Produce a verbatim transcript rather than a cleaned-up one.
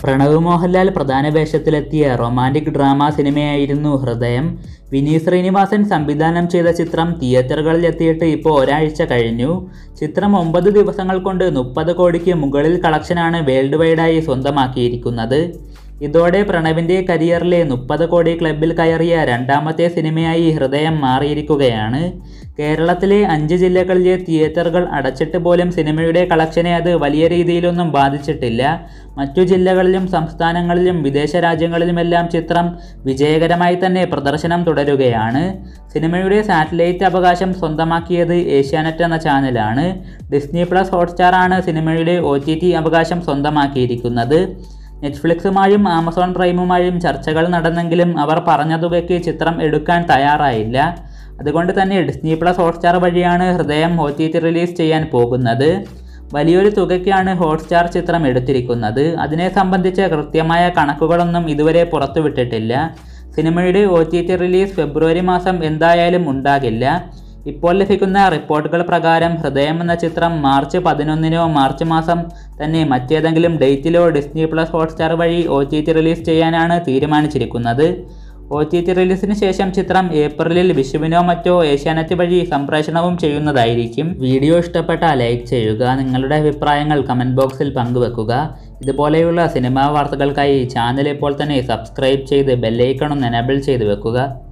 പ്രണവ് മോഹൻലാൽ പ്രധാന വേഷത്തിലെത്തിയ romantic drama സിനിമയായിരുന്നു ഹൃദയം. വിനീത് ശ്രീനിവാസൻ സംവിധാനം ചെയ്ത ചിത്രം തിയേറ്ററുകളിലെത്തിയിട്ട് ഇപ്പോൾ ഒരാഴ്ച കഴിഞ്ഞു. ചിത്രം ഒമ്പത് ദിവസങ്ങൾ കൊണ്ട് മുപ്പത് കോടിക്ക് മുകളിൽ കളക്ഷനാണ് വേൾഡ് വൈഡായി സ്വന്തമാക്കിയിരിക്കുന്നത്. ഇതോടെ പ്രണവിൻ്റെ കരിയറിലെ മുപ്പത് കോടി ക്ലബിൽ കയറിയ രണ്ടാമത്തെ സിനിമയായി ഹൃദയം മാറിയിരിക്കുകയാണ്. കേരളത്തിലെ അഞ്ച് ജില്ലകളിലെ തിയേറ്ററുകൾ അടച്ചിട്ട് പോലും സിനിമയുടെ കളക്ഷനെ അത് വലിയ രീതിയിലൊന്നും ബാധിച്ചിട്ടില്ല. മറ്റു ജില്ലകളിലും സംസ്ഥാനങ്ങളിലും വിദേശ രാജ്യങ്ങളിലുമെല്ലാം ചിത്രം വിജയകരമായി തന്നെ പ്രദർശനം തുടരുകയാണ്. സിനിമയുടെ സാറ്റലൈറ്റ് അവകാശം സ്വന്തമാക്കിയത് ഏഷ്യാനെറ്റ് എന്ന ചാനലാണ്. ഡിസ്നി പ്ലസ് ഹോട്ട്സ്റ്റാർ ആണ് സിനിമയുടെ ഒ ടി ടി അവകാശം സ്വന്തമാക്കിയിരിക്കുന്നത്. നെറ്റ്ഫ്ലിക്സുമായും ആമസോൺ പ്രൈമുമായും ചർച്ചകൾ നടന്നെങ്കിലും അവർ പറഞ്ഞ തുകയ്ക്ക് ചിത്രം എടുക്കാൻ തയ്യാറായില്ല. അതുകൊണ്ട് തന്നെ ഡിസ്നി പ്ലസ് ഹോട്ട്സ്റ്റാർ വഴിയാണ് ഹൃദയം ഒ ടി ടി റിലീസ് ചെയ്യാൻ പോകുന്നത്. വലിയൊരു തുകയ്ക്കാണ് ഹോട്ട്സ്റ്റാർ ചിത്രം എടുത്തിരിക്കുന്നത്. അതിനെ സംബന്ധിച്ച കൃത്യമായ കണക്കുകളൊന്നും ഇതുവരെ പുറത്തുവിട്ടിട്ടില്ല. സിനിമയുടെ ഒ ടി ടി റിലീസ് ഫെബ്രുവരി മാസം എന്തായാലും ഉണ്ടാകില്ല. ഇപ്പോൾ ലഭിക്കുന്ന റിപ്പോർട്ടുകൾ പ്രകാരം ഹൃദയം എന്ന ചിത്രം മാർച്ച് പതിനൊന്നിനോ മാർച്ച് മാസം തന്നെ മറ്റേതെങ്കിലും ഡേറ്റിലോ ഡിസ്നി പ്ലസ് ഹോട്ട്സ്റ്റാർ വഴി ഒ ടി ടി റിലീസ് ചെയ്യാനാണ് തീരുമാനിച്ചിരിക്കുന്നത്. ഒ ടി ടി റിലീസിന് ശേഷം ചിത്രം ഏപ്രിലിൽ വിഷുവിനോ മറ്റോ ഏഷ്യാനെറ്റ് വഴി സംപ്രേഷണവും ചെയ്യുന്നതായിരിക്കും. വീഡിയോ ഇഷ്ടപ്പെട്ടാൽ ലൈക്ക് ചെയ്യുക. നിങ്ങളുടെ അഭിപ്രായങ്ങൾ കമൻറ്റ് ബോക്സിൽ പങ്കുവെക്കുക. ഇതുപോലെയുള്ള സിനിമാ വാർത്തകൾക്കായി ചാനൽ ഇപ്പോൾ തന്നെ സബ്സ്ക്രൈബ് ചെയ്ത് ബെല്ലൈക്കണും എനേബിൾ ചെയ്ത് വെക്കുക.